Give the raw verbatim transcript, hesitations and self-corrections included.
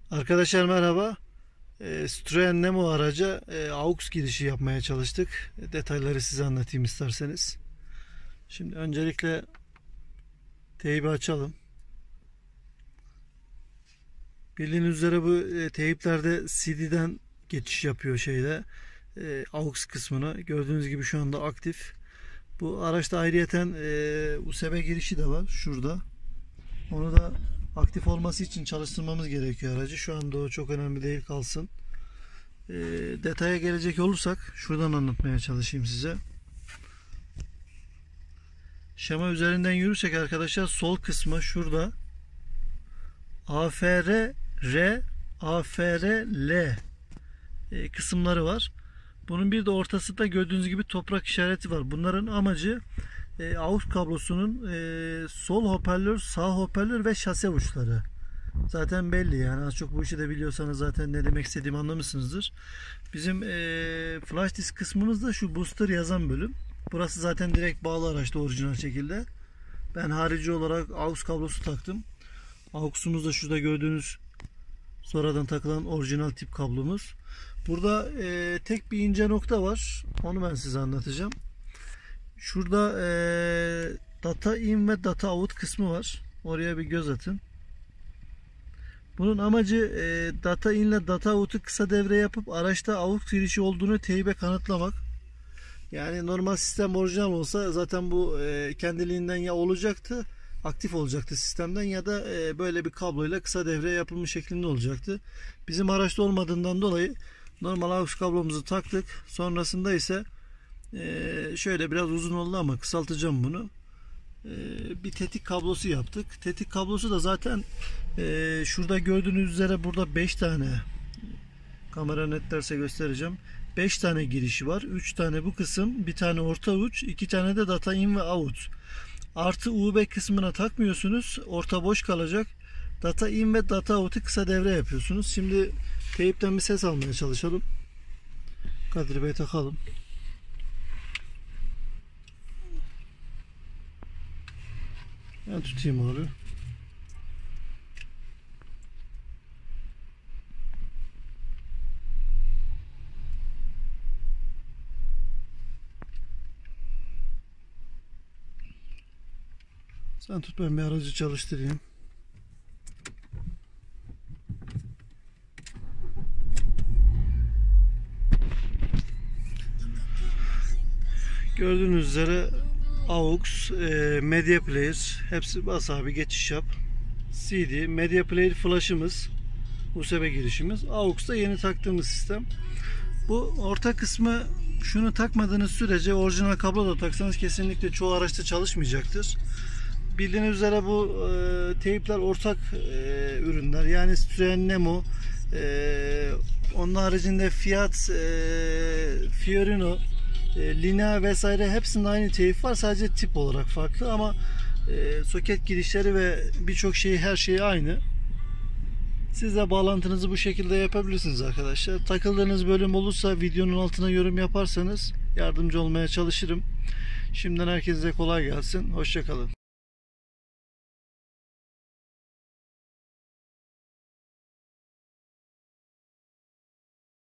Arkadaşlar merhaba. E, Citroen Nemo araca e, aux girişi yapmaya çalıştık. E, detayları size anlatayım isterseniz. Şimdi öncelikle teybi açalım. Bildiğiniz üzere bu e, teyplerde C D'den geçiş yapıyor şeyde. E, aux kısmına. Gördüğünüz gibi şu anda aktif. Bu araçta ayrıyeten e, U S B girişi de var. Şurada. Onu da aktif olması için çalıştırmamız gerekiyor aracı. Şu anda o çok önemli değil, kalsın. E, detaya gelecek olursak şuradan anlatmaya çalışayım size. Şema üzerinden yürürsek arkadaşlar sol kısmı şurada A F R R A F R L e, kısımları var. Bunun bir de ortasında gördüğünüz gibi toprak işareti var. Bunların amacı e, aux kablosunun e, sol hoparlör, sağ hoparlör ve şase uçları. Zaten belli yani, az çok bu işi de biliyorsanız zaten ne demek istediğimi anlamışsınızdır. Bizim e, flash disk kısmımız da şu booster yazan bölüm. Burası zaten direkt bağlı araçta orijinal şekilde. Ben harici olarak aux kablosu taktım. Aux'umuz da şurada gördüğünüz sonradan takılan orijinal tip kablomuz. Burada e, tek bir ince nokta var. Onu ben size anlatacağım. Şurada e, data in ve data out kısmı var. Oraya bir göz atın. Bunun amacı e, data in ile data out'u kısa devre yapıp araçta aux girişi olduğunu teybe kanıtlamak. Yani normal sistem orijinal olsa zaten bu e, kendiliğinden ya olacaktı, aktif olacaktı sistemden, ya da e, böyle bir kabloyla kısa devre yapılmış şeklinde olacaktı. Bizim araçta olmadığından dolayı normal aux kablomuzu taktık. Sonrasında ise e, şöyle biraz uzun oldu ama kısaltacağım bunu. E, bir tetik kablosu yaptık. Tetik kablosu da zaten e, şurada gördüğünüz üzere burada beş tane, kamera netlerse göstereceğim. beş tane girişi var. üç tane bu kısım, bir tane orta uç, iki tane de data in ve out. Artı U B kısmına takmıyorsunuz. Orta boş kalacak. Data in ve data out'u kısa devre yapıyorsunuz. Şimdi teypten bir ses almaya çalışalım. Kadri Bey takalım. Ben tutayım abi. Sen tut, ben bir aracı çalıştırayım. Gördüğünüz üzere aux, e, media player hepsi bas abi, geçiş yap. C D, media player flash'ımız, U S B girişimiz. Aux da yeni taktığımız sistem. Bu orta kısmı, şunu takmadığınız sürece orijinal kablo da taksanız kesinlikle çoğu araçta çalışmayacaktır. Bildiğiniz üzere bu e, teypler ortak e, ürünler. Yani Citroen Nemo, e, onun haricinde Fiat, e, Fiorino, e, Linea vesaire hepsinde aynı teyp var. Sadece tip olarak farklı ama e, soket girişleri ve birçok şeyi, her şeyi aynı. Siz de bağlantınızı bu şekilde yapabilirsiniz arkadaşlar. Takıldığınız bölüm olursa videonun altına yorum yaparsanız yardımcı olmaya çalışırım. Şimdiden herkese kolay gelsin. Hoşça kalın.